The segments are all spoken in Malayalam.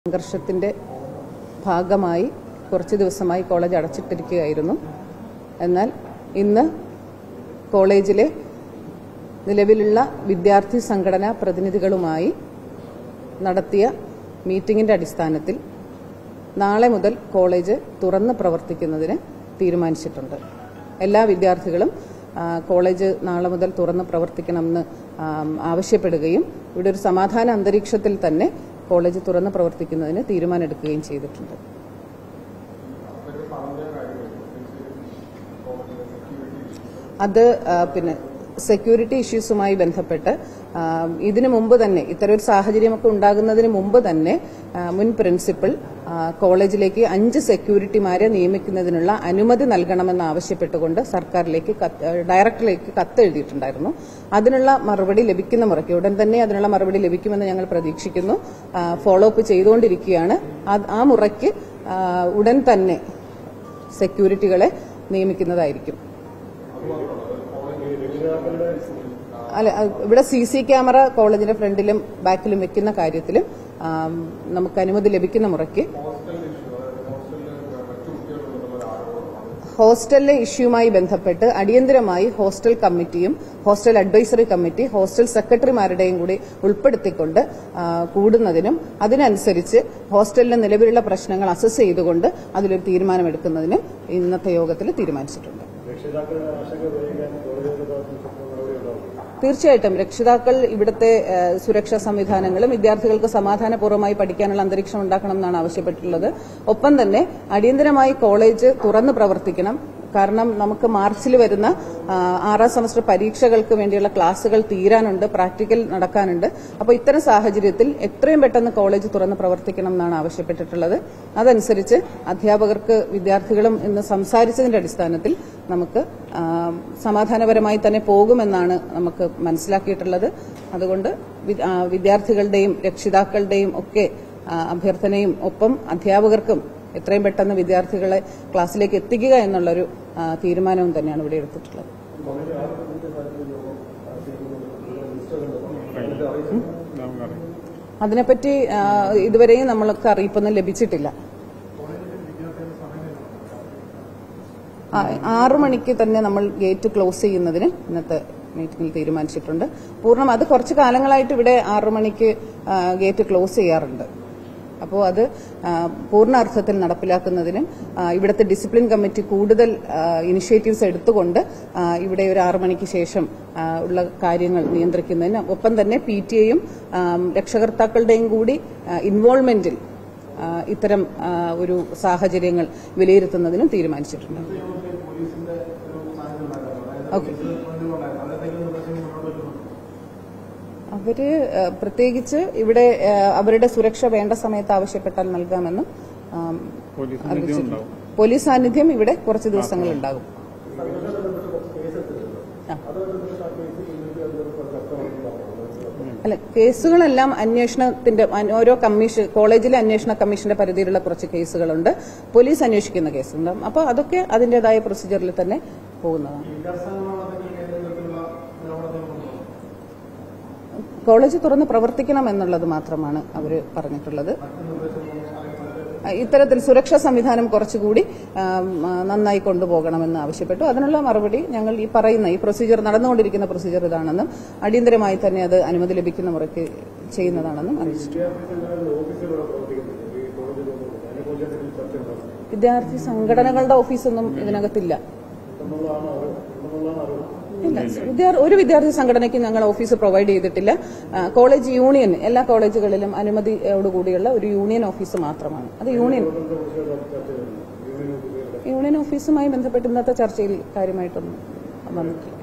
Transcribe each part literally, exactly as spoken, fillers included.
സംഘർഷത്തിന്റെ ഭാഗമായി കുറച്ച് ദിവസമായി കോളേജ് അടച്ചിട്ടിരിക്കുകയായിരുന്നു. എന്നാൽ ഇന്ന് കോളേജിലെ നിലവിലുള്ള വിദ്യാർത്ഥി സംഘടനാ പ്രതിനിധികളുമായി നടത്തിയ മീറ്റിംഗിന്റെ അടിസ്ഥാനത്തിൽ നാളെ മുതൽ കോളേജ് തുറന്ന് പ്രവർത്തിക്കുന്നതിന് തീരുമാനിച്ചിട്ടുണ്ട്. എല്ലാ വിദ്യാർത്ഥികളും കോളേജ് നാളെ മുതൽ തുറന്ന് പ്രവർത്തിക്കണമെന്ന് ആവശ്യപ്പെടുകയും ഇവിടെ ഒരു സമാധാന അന്തരീക്ഷത്തിൽ തന്നെ കോളേജ് തുറന്ന് പ്രവർത്തിക്കുന്നതിന് തീരുമാനമെടുക്കുകയും ചെയ്തിട്ടുണ്ട്. അത് പിന്നെ സെക്യൂരിറ്റി ഇഷ്യൂസുമായി ബന്ധപ്പെട്ട് ഇതിനു മുമ്പ് തന്നെ ഇത്തരമൊരു സാഹചര്യമൊക്കെ ഉണ്ടാകുന്നതിന് മുമ്പ് തന്നെ മുൻ പ്രിൻസിപ്പൽ കോളേജിലേക്ക് അഞ്ച് സെക്യൂരിറ്റിമാരെ നിയമിക്കുന്നതിനുള്ള അനുമതി നൽകണമെന്ന് ആവശ്യപ്പെട്ടുകൊണ്ട് സർക്കാരിലേക്ക് ഡയറക്ടറിലേക്ക് കത്ത് എഴുതിയിട്ടുണ്ടായിരുന്നു. അതിനുള്ള മറുപടി ലഭിക്കുന്ന മുറയ്ക്ക് ഉടൻ തന്നെ അതിനുള്ള മറുപടി ലഭിക്കുമെന്ന് ഞങ്ങൾ പ്രതീക്ഷിക്കുന്നു. ഫോളോ അപ്പ് ചെയ്തുകൊണ്ടിരിക്കുകയാണ്. ആ മുറയ്ക്ക് ഉടൻ തന്നെ സെക്യൂരിറ്റികളെ നിയമിക്കുന്നതായിരിക്കും. അല്ല, ഇവിടെ സി സി ക്യാമറ കോളേജിന്റെ ഫ്രണ്ടിലും ബാക്കിലും വെക്കുന്ന കാര്യത്തിലും നമുക്ക് അനുമതി ലഭിക്കുന്ന മുറയ്ക്ക് ഹോസ്റ്റലിലെ ഇഷ്യൂമായി ബന്ധപ്പെട്ട് അടിയന്തരമായി ഹോസ്റ്റൽ കമ്മിറ്റിയും ഹോസ്റ്റൽ അഡ്വൈസറി കമ്മിറ്റി ഹോസ്റ്റൽ സെക്രട്ടറിമാരുടെയും കൂടി ഉൾപ്പെടുത്തിക്കൊണ്ട് കൂടുന്നതിനും അതിനനുസരിച്ച് ഹോസ്റ്റലിലെ നിലവിലുള്ള പ്രശ്നങ്ങൾ അസസ് ചെയ്തുകൊണ്ട് അതിലൊരു തീരുമാനമെടുക്കുന്നതിനും ഇന്നത്തെ യോഗത്തിൽ തീരുമാനിച്ചിട്ടുണ്ട്. തീർച്ചയായിട്ടും രക്ഷിതാക്കൾ ഇവിടുത്തെ സുരക്ഷാ സംവിധാനങ്ങളും വിദ്യാർത്ഥികൾക്ക് സമാധാനപൂർവ്വമായി പഠിക്കാനുള്ള അന്തരീക്ഷം ഉണ്ടാക്കണമെന്നാണ് ആവശ്യപ്പെട്ടിട്ടുള്ളത്. ഒപ്പം തന്നെ അടിയന്തരമായി കോളേജ് തുറന്ന് പ്രവർത്തിക്കണം. കാരണം നമുക്ക് മാർച്ചിൽ വരുന്ന ആറാം സെമസ്റ്റർ പരീക്ഷകൾക്ക് വേണ്ടിയുള്ള ക്ലാസുകൾ തീരാനുണ്ട്, പ്രാക്ടിക്കൽ നടക്കാനുണ്ട്. അപ്പോൾ ഇത്തരം സാഹചര്യത്തിൽ എത്രയും പെട്ടെന്ന് കോളേജ് തുറന്ന് പ്രവർത്തിക്കണം എന്നാണ് ആവശ്യപ്പെട്ടിട്ടുള്ളത്. അതനുസരിച്ച് അധ്യാപകർക്ക് വിദ്യാർത്ഥികളും ഇന്ന് സംസാരിച്ചതിന്റെ അടിസ്ഥാനത്തിൽ നമുക്ക് സമാധാനപരമായി തന്നെ പോകുമെന്നാണ് നമുക്ക് മനസ്സിലാക്കിയിട്ടുള്ളത്. അതുകൊണ്ട് വിദ്യാർത്ഥികളുടെയും രക്ഷിതാക്കളുടെയും ഒക്കെ അഭ്യർത്ഥനയും ഒപ്പം അധ്യാപകർക്കും എത്രയും പെട്ടെന്ന് വിദ്യാർത്ഥികളെ ക്ലാസ്സിലേക്ക് എത്തിക്കുക എന്നുള്ളൊരു തീരുമാനവും തന്നെയാണ് ഇവിടെ എടുത്തിട്ടുള്ളത്. അതിനെപ്പറ്റി ഇതുവരെയും നമ്മൾക്ക് അറിയിപ്പൊന്നും ലഭിച്ചിട്ടില്ല. ആറു മണിക്ക് തന്നെ നമ്മൾ ഗേറ്റ് ക്ലോസ് ചെയ്യുന്നതിന് ഇന്നത്തെ മീറ്റിംഗിൽ തീരുമാനിച്ചിട്ടുണ്ട്. പൂർണ്ണം അത് കുറച്ചു കാലങ്ങളായിട്ട് ഇവിടെ ആറു മണിക്ക് ഗേറ്റ് ക്ലോസ് ചെയ്യാറുണ്ട്. അപ്പോൾ അത് പൂർണ്ണ അർത്ഥത്തിൽ നടപ്പിലാക്കുന്നതിനും ഇവിടുത്തെ ഡിസിപ്ലിൻ കമ്മിറ്റി കൂടുതൽ ഇനിഷ്യേറ്റീവ്സ് എടുത്തുകൊണ്ട് ഇവിടെ ഒരു ആറു മണിക്ക് ശേഷം ഉള്ള കാര്യങ്ങൾ നിയന്ത്രിക്കുന്നതിനും ഒപ്പം തന്നെ പി ടി എയും രക്ഷകർത്താക്കളുടെയും കൂടി ഇൻവോൾവ്മെന്റിൽ ഇത്തരം ഒരു സാഹചര്യങ്ങൾ വിലയിരുത്തുന്നതിനും തീരുമാനിച്ചിട്ടുണ്ട്. ഓക്കെ, അവര് പ്രത്യേകിച്ച് ഇവിടെ അവരുടെ സുരക്ഷ വേണ്ട സമയത്ത് ആവശ്യപ്പെട്ടാൽ നൽകാമെന്നും അറിയിച്ചിട്ടുണ്ട്. പോലീസ് സാന്നിധ്യം ഇവിടെ കുറച്ച് ദിവസങ്ങൾ ഉണ്ടാകും. അല്ല, കേസുകളെല്ലാം അന്വേഷണത്തിന്റെ ഓരോ കമ്മീഷൻ കോളേജിലെ അന്വേഷണ കമ്മീഷന്റെ പരിധിയിലുള്ള കുറച്ച് കേസുകളുണ്ട്. പോലീസ് അന്വേഷിക്കുന്ന കേസുണ്ട്. അപ്പോൾ അതൊക്കെ അതിന്റേതായ പ്രൊസീജിയറിൽ തന്നെ പോകുന്നതാണ്. കോളേജ് തുറന്ന് പ്രവർത്തിക്കണം എന്നുള്ളത് മാത്രമാണ് അവർ പറഞ്ഞിട്ടുള്ളത്. ഇത്തരത്തിൽ സുരക്ഷാ സംവിധാനം കുറച്ചുകൂടി നന്നായി കൊണ്ടുപോകണമെന്ന് ആവശ്യപ്പെട്ടു. അതിനുള്ള മറുപടി ഞങ്ങൾ ഈ പറയുന്ന ഈ പ്രൊസീജിയർ നടന്നുകൊണ്ടിരിക്കുന്ന പ്രൊസീജിയർ ഇതാണെന്നും അടിയന്തരമായി തന്നെ അത് അനുമതി ലഭിക്കുന്ന മുറയ്ക്ക് ചെയ്യുന്നതാണെന്നും അറിയിച്ചു. വിദ്യാർത്ഥി സംഘടനകളുടെ ഓഫീസൊന്നും ഇതിനകത്തില്ല. ഒരു വിദ്യാർത്ഥി സംഘടനയ്ക്ക് ഞങ്ങൾ ഓഫീസ് പ്രൊവൈഡ് ചെയ്തിട്ടില്ല. കോളേജ് യൂണിയൻ എല്ലാ കോളേജുകളിലും അനുമതിയോടുകൂടിയുള്ള ഒരു യൂണിയൻ ഓഫീസ് മാത്രമാണ്. അത് യൂണിയൻ യൂണിയൻ ഓഫീസുമായി ബന്ധപ്പെട്ട് ഇന്നത്തെ ചർച്ചയിൽ കാര്യമായിട്ടൊന്നും വന്നിട്ടില്ല.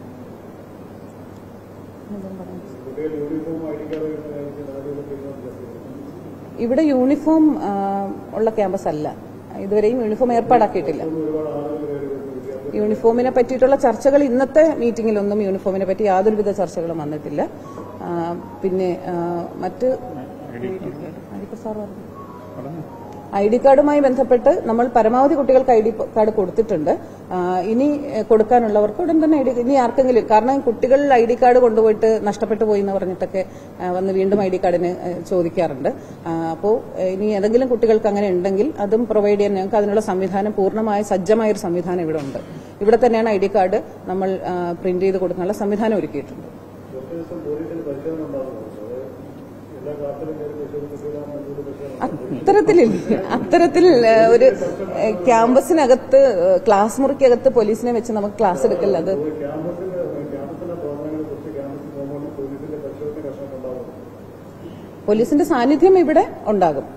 ഇവിടെ യൂണിഫോം ഉള്ള ക്യാമ്പസ് അല്ല. ഇതുവരെയും യൂണിഫോം ഏർപ്പാടാക്കിയിട്ടില്ല. യൂണിഫോമിനെ പറ്റിയിട്ടുള്ള ചർച്ചകൾ ഇന്നത്തെ മീറ്റിംഗിലൊന്നും യൂണിഫോമിനെ പറ്റി യാതൊരുവിധ ചർച്ചകളും വന്നിട്ടില്ല. പിന്നെ മറ്റ് സാർ പറഞ്ഞു ഐ ഡി കാർഡുമായി ബന്ധപ്പെട്ട് നമ്മൾ പരമാവധി കുട്ടികൾക്ക് ഐ ഡി കാർഡ് കൊടുത്തിട്ടുണ്ട്. ഇനി കൊടുക്കാനുള്ളവർക്ക് ഉടൻ തന്നെ ഐ ഡി ഇനി ആർക്കെങ്കിലും, കാരണം കുട്ടികൾ ഐ ഡി കാർഡ് കൊണ്ടുപോയിട്ട് നഷ്ടപ്പെട്ടു പോയി എന്ന് പറഞ്ഞിട്ടൊക്കെ വന്ന് വീണ്ടും ഐ ഡി കാർഡിന് ചോദിക്കാറുണ്ട്. അപ്പോൾ ഇനി ഏതെങ്കിലും കുട്ടികൾക്ക് അങ്ങനെ ഉണ്ടെങ്കിൽ അതും പ്രൊവൈഡ് ചെയ്യാൻ ഞങ്ങൾക്ക് അതിനുള്ള സംവിധാനം പൂർണ്ണമായ സജ്ജമായ ഒരു സംവിധാനം ഇവിടെ ഉണ്ട്. ഇവിടെ തന്നെയാണ് ഐ ഡി കാർഡ് നമ്മൾ പ്രിന്റ് ചെയ്ത് കൊടുക്കാനുള്ള സംവിധാനം ഒരുക്കിയിട്ടുണ്ട്. അത്തരത്തിലില്ല. അത്തരത്തിൽ ഒരു ക്യാമ്പസിനകത്ത് ക്ലാസ് മുറിക്കകത്ത് പോലീസിനെ വെച്ച് നമുക്ക് ക്ലാസ് എടുക്കില്ല. അത് പോലീസിന്റെ സാന്നിധ്യം ഇവിടെ ഉണ്ടാകും.